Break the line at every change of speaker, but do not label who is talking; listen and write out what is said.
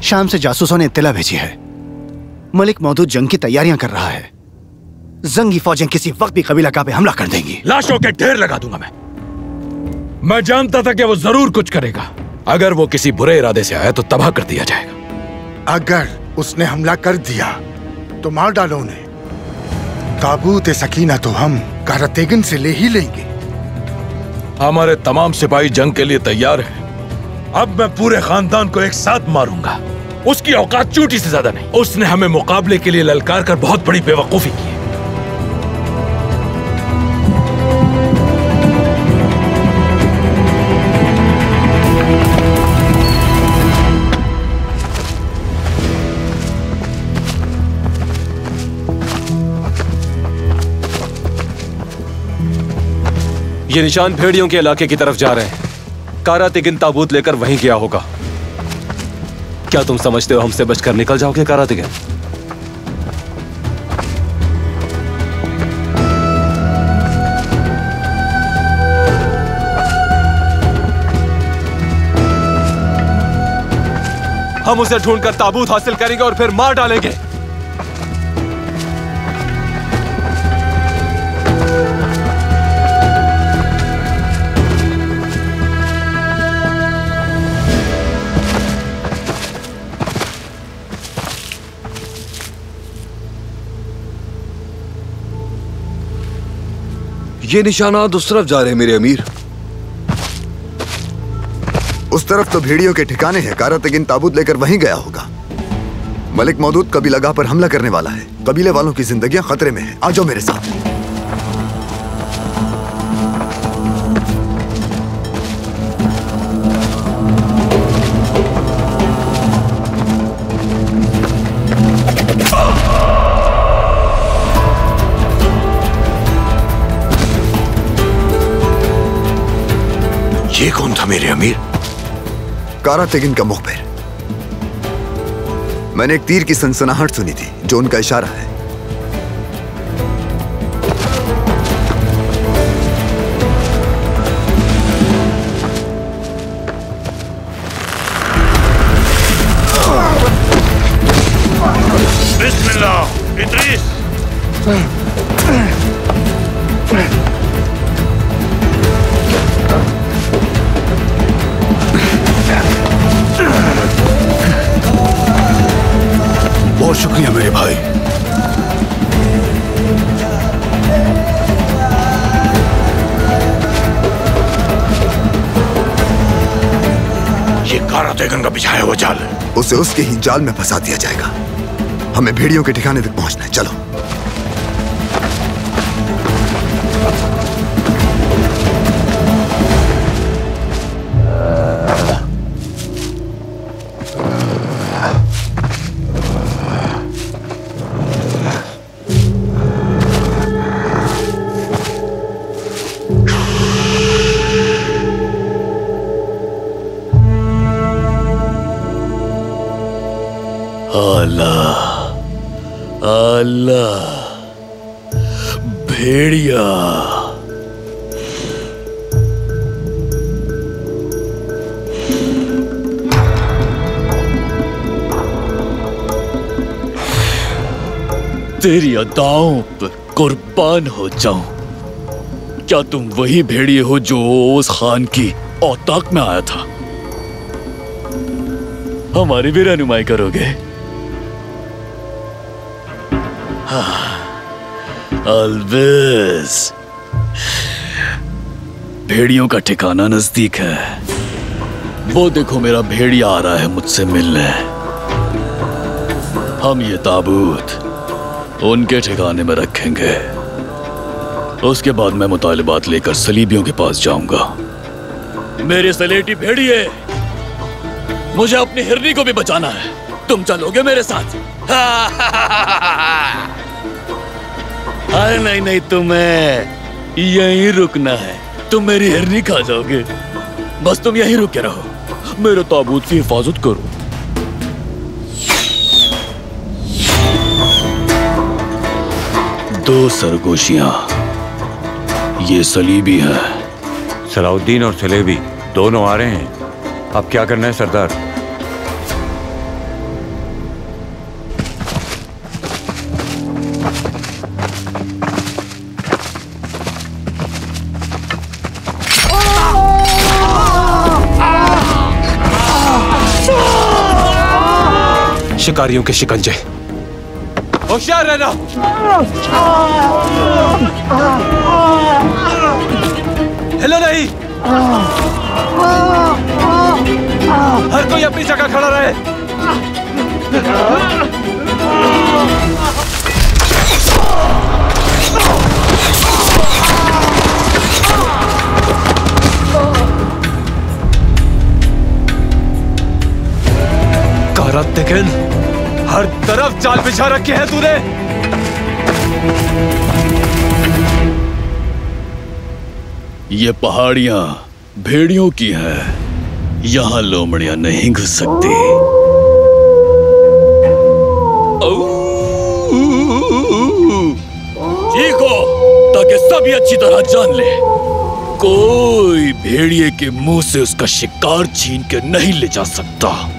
शाम से जासूसों ने इत्तला भेजी है। मलिक मौदूद जंग की तैयारियां कर रहा है। जंगी फौजें किसी वक्त भी कबीला का पे हमला कर देंगी।
लाशों के ढेर लगा दूंगा मैं जानता था कि वो जरूर कुछ करेगा। अगर वो किसी बुरे इरादे से आया तो तबाह कर दिया जाएगा।
अगर उसने हमला कर दिया तो मार डालो उन्हें। ताबूत सकीना तो हम कारातेगन से ले ही लेंगे।
हमारे तमाम सिपाही जंग के लिए तैयार हैं। अब मैं पूरे खानदान को एक साथ मारूंगा। उसकी औकात चूटी से ज्यादा नहीं। उसने हमें मुकाबले के लिए ललकार कर बहुत बड़ी बेवकूफी की है।
ये निशान भेड़ियों के इलाके की तरफ जा रहे हैं। कारातेगिन ताबूत लेकर वहीं गया होगा। क्या तुम समझते हो हमसे बचकर निकल जाओगे कारातेगिन? हम उसे ढूंढकर ताबूत हासिल करेंगे और फिर मार डालेंगे।
ये निशानात उस तरफ जा रहे हैं मेरे अमीर।
उस तरफ तो भेड़ियों के ठिकाने हैं। कारातेगिन ताबूत लेकर वहीं गया होगा। मलिक मौदूद कबीलागाह पर हमला करने वाला है। कबीले वालों की जिंदगियां खतरे में हैं। आ जाओ मेरे साथ।
ये कौन था मेरे अमीर?
कारातेगिन का मुखबिर। मैंने एक तीर की सनसनाहट सुनी थी जो उनका इशारा है।
बिस्मिल्लाह इद्रीस।
बहुत शुक्रिया मेरे भाई।
ये कारातेगन का बिछाया हुआ जाल है।
उसे उसके ही जाल में फंसा दिया जाएगा। हमें भेड़ियों के ठिकाने तक पहुंचना है। चलो।
अल्लाह भेड़िया। तेरी अदाओं पर कुर्बान हो जाऊं। क्या तुम वही भेड़िए हो जो उस खान की औताक में आया था? हमारी भी रहनुमाई करोगे? अलविज। भेड़ियों का ठिकाना नजदीक है। वो देखो मेरा भेड़िया आ रहा है मुझसे मिलने। हम ये ताबूत उनके ठिकाने में रखेंगे। उसके बाद मैं मुतालिबात लेकर सलीबियों के पास जाऊंगा। मेरे सलेटी भेड़िए, मुझे अपनी हिरनी को भी बचाना है। तुम चलोगे मेरे साथ? अरे नहीं नहीं, तुम्हें यहीं रुकना है। तुम मेरी हिरनी खा जाओगे। बस तुम यहीं रुके रहो। मेरे ताबूत की हिफाजत करो। दो सरगोशियां, ये सलीबी हैं।
सलाउद्दीन और सलेबी दोनों आ रहे हैं। अब क्या करना है सरदार?
शिकारियों के शिकंजे। होशियार रहना। हिलो नहीं। हर कोई अपनी जगह खड़ा रहे। कारतेगिन, हर तरफ जाल बिछा रखे हैं तूने।
ये पहाड़ियां भेड़ियों की हैं। यहां लोमड़ियां नहीं घुस सकती। ठीक हो, ताकि सब ये अच्छी तरह जान ले, कोई भेड़िए के मुंह से उसका शिकार छीन के नहीं ले जा सकता।